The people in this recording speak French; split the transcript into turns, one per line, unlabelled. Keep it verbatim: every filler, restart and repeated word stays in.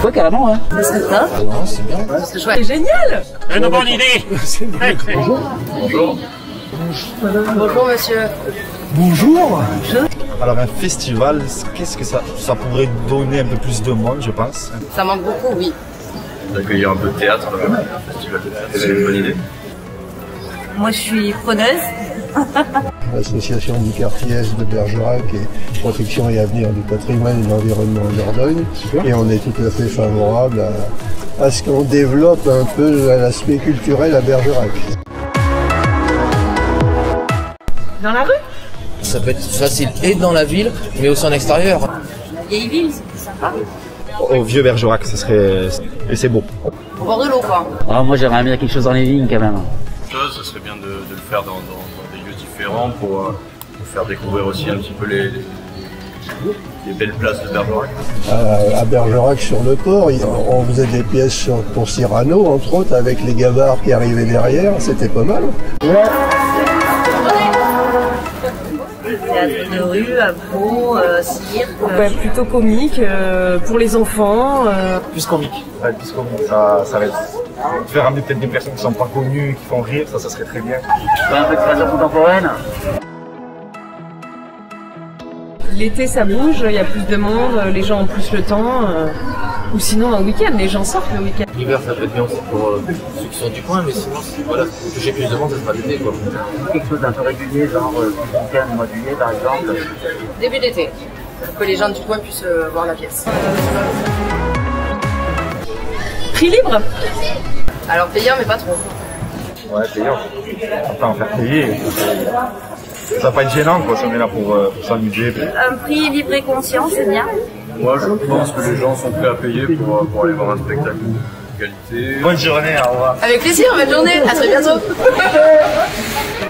Ouais, carrément, hein.
Ça serait top.
Ah non, c'est bien.
Ouais. C'est chouette. C'est génial.
Une bonne idée.
Bonjour.
Bonjour.
Bonjour, monsieur.
Bonjour. Alors un festival, qu'est-ce que ça, ça pourrait donner un peu plus de monde, je pense.
Ça manque beaucoup, oui.
D'accueillir un peu de théâtre, un festival de théâtre, c'est une bonne idée.
Moi, je suis preneuse.
L'association du quartier Est de Bergerac et Protection et Avenir du Patrimoine et de l'Environnement en Dordogne. Et on est tout à fait favorable à, à ce qu'on développe un peu l'aspect culturel à Bergerac.
Dans la rue?
Ça peut être facile et dans la ville, mais aussi en extérieur.
Vieille ville, c'est plus sympa.
Au vieux Bergerac, ça serait... et c'est beau.
Au bord de l'eau, quoi.
Ah, moi j'aimerais bien quelque chose dans les vignes quand même.
Chose, ce serait bien de, de le faire dans, dans, dans des lieux différents pour, euh, pour faire découvrir aussi un petit peu les, les, les belles places de Bergerac.
À, à Bergerac sur le port, on faisait des pièces sur, pour Cyrano, entre autres, avec les gabards qui arrivaient derrière, c'était pas mal.
Théâtre de rue, à Pau, euh, cirque.
Bah, plutôt comique, euh, pour les enfants. Euh...
Plus comique. Ouais, plus comique, ça, ça va être... Faire ramener peut-être des personnes qui sont pas connues, qui font rire, ça, ça serait très bien.
Un peu de création contemporaine.
L'été ça bouge, il y a plus de monde, les gens ont plus le temps. Euh... Ou sinon un week-end, les gens sortent le week-end.
L'hiver ça peut être bien aussi pour euh, ceux qui sont du coin, mais sinon voilà, pour toucher plus de monde, ça sera l'été quoi. Quelque chose d'un peu régulier, genre euh, week-end, mois de juillet par exemple.
Début d'été, pour que les gens du coin puissent euh, voir la pièce.
Prix libre?
Alors payant, mais pas trop.
Ouais, payant. Après, en faire payer, ça va pas être gênant quoi, si on est là pour, euh, pour s'amuser.
Un prix libre et conscient, c'est bien.
Moi, je pense que les gens sont prêts à payer pour, pour aller voir un spectacle de qualité.
Bonne journée, au revoir.
Avec plaisir, bonne journée, à très bientôt.